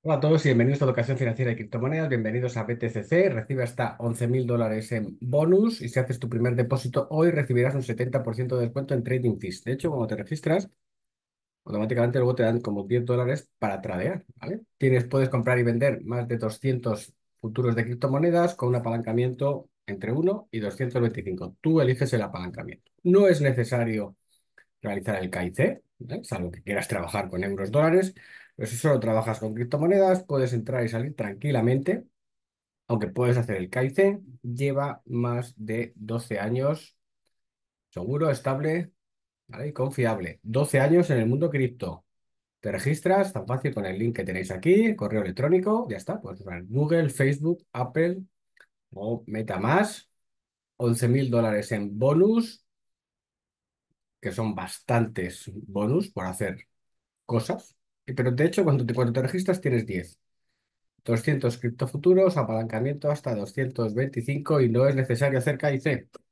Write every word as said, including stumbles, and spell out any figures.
Hola a todos y bienvenidos a Educación Financiera y Criptomonedas. Bienvenidos a B T C C. Recibe hasta once mil dólares en bonus y si haces tu primer depósito hoy recibirás un setenta por ciento de descuento en trading fees. De hecho, cuando te registras, automáticamente luego te dan como diez dólares para tradear, ¿vale? Tienes, puedes comprar y vender más de doscientos futuros de criptomonedas con un apalancamiento entre uno y doscientos veinticinco. Tú eliges el apalancamiento. No es necesario realizar el K I C, ¿eh? Salvo que quieras trabajar con euros dólares. Pero si solo trabajas con criptomonedas, puedes entrar y salir tranquilamente, aunque puedes hacer el K I C. Lleva más de doce años, seguro, estable, ¿vale? Y confiable. doce años en el mundo cripto. Te registras tan fácil con el link que tenéis aquí, correo electrónico, ya está. Puedes usar Google, Facebook, Apple o MetaMask. once mil dólares en bonus, que son bastantes bonus por hacer cosas. Y- Pero de hecho, cuando te, cuando te registras tienes diez doscientos criptofuturos, apalancamiento hasta doscientos veinticinco y no es necesario hacer K I C.